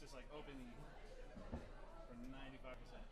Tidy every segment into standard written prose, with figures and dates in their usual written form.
just like open E for 95%.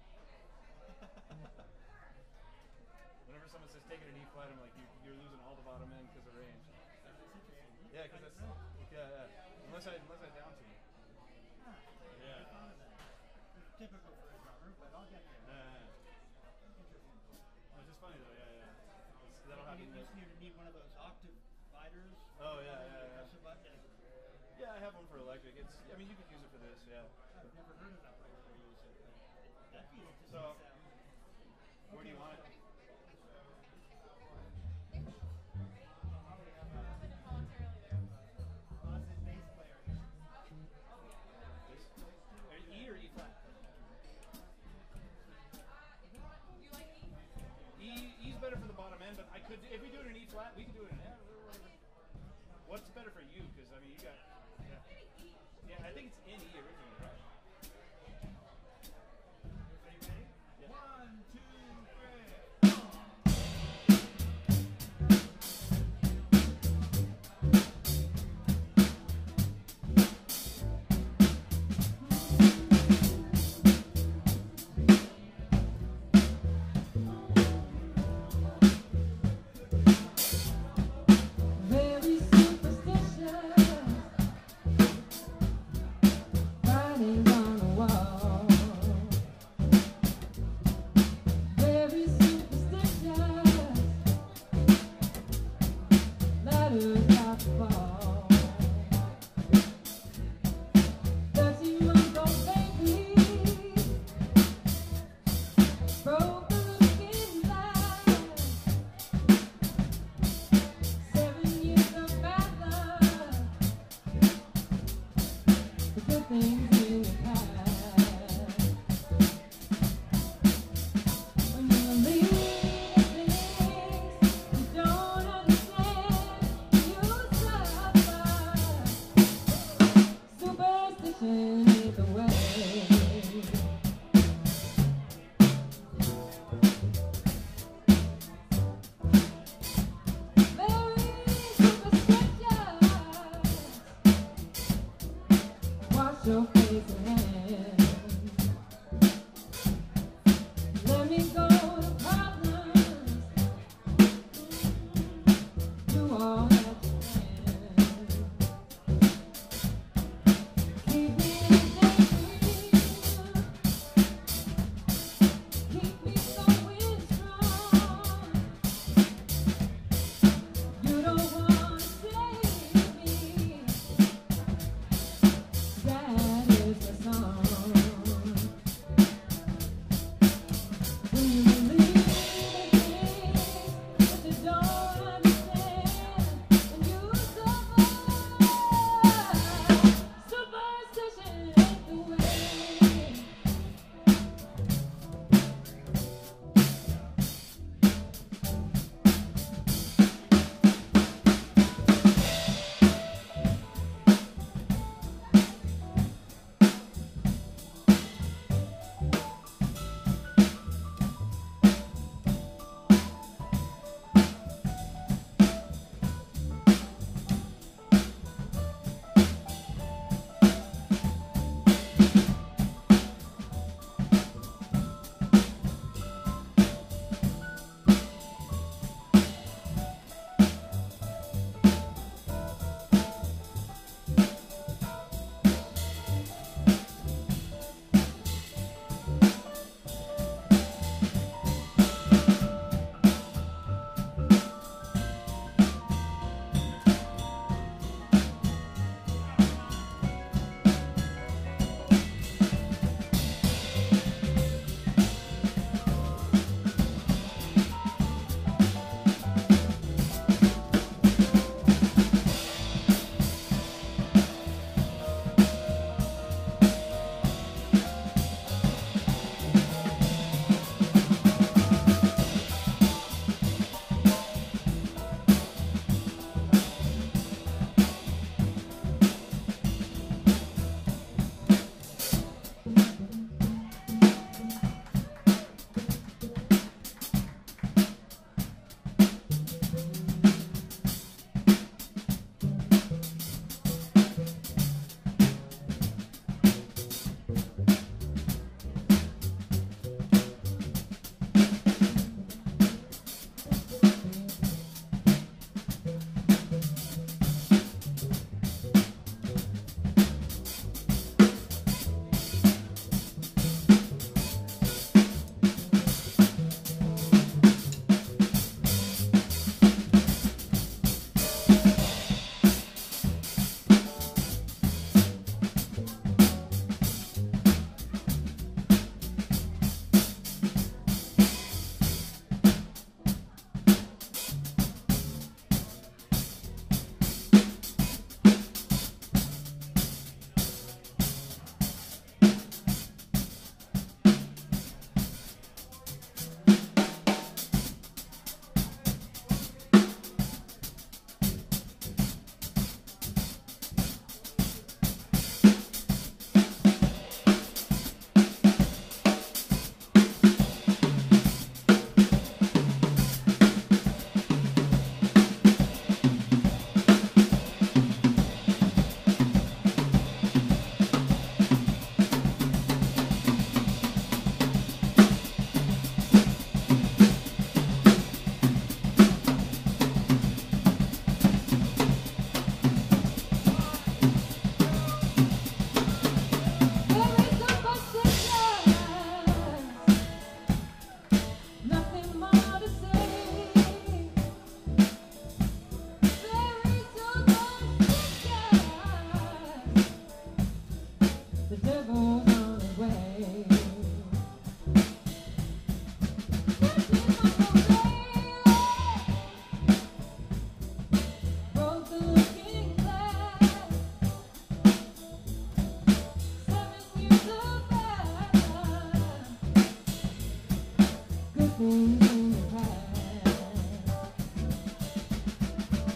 Whenever someone says take it an E flat, I'm like, you're losing all the bottom end because of range. Yeah, because that's unless I down to you. Yeah. Typical for a drummer, but I'll get there. It's just funny though. Yeah. That'll happen. You just need one of those octave gliders. Oh yeah. Press a button. Yeah, I have one for electric. I mean, you could use it for this. Yeah. I've never heard of that way to use it. That'd be interesting So, sound. Where do you want it? E or E flat? E's better for the bottom end, but I could, if we do it in E flat, we could do it in F or whatever. What's better for you? Because I mean, you got, yeah, I think it's in E originally, right? Are you ready? Yeah. 1, 2, 3. Very superstitious.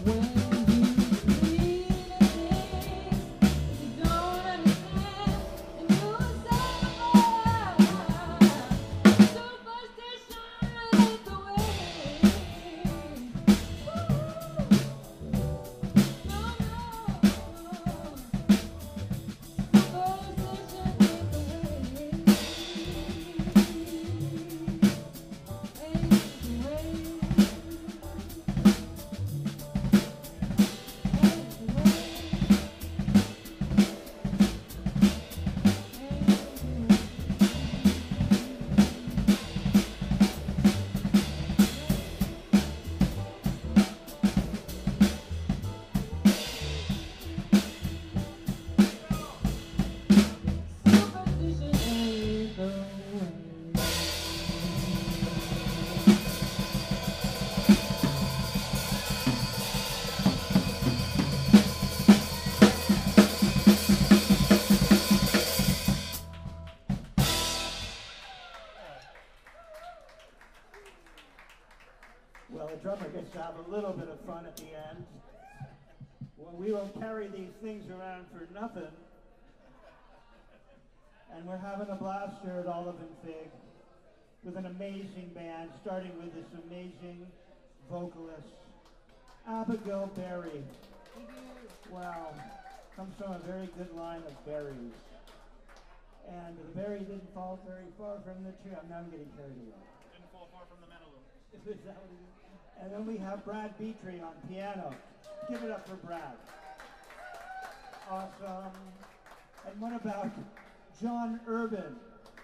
Well, the drummer gets to have a little bit of fun at the end. Well, we will carry these things around for nothing. And we're having a blast here at Olive and Fig with an amazing band, starting with this amazing vocalist, Abigail Berry. Wow, comes from a very good line of berries. And the berry didn't fall very far from the tree. Now I'm getting carried away. Didn't fall far from the Mentaloo. Is that what it is? And then we have Brad Beatree on piano. Give it up for Brad. Awesome. And what about John Urban?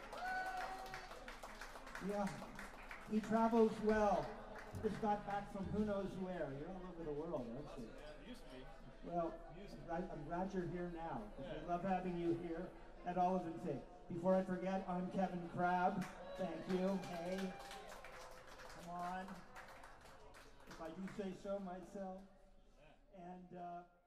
Yeah, he travels well. Just got back from who knows where. You're all over the world, aren't you? Yeah, used to be. Well, I'm glad you're here now. Yeah. We love having you here at Olive and Fig. Before I forget, I'm Kevin Crabb. Thank you. Hey, come on. If I do say so myself. And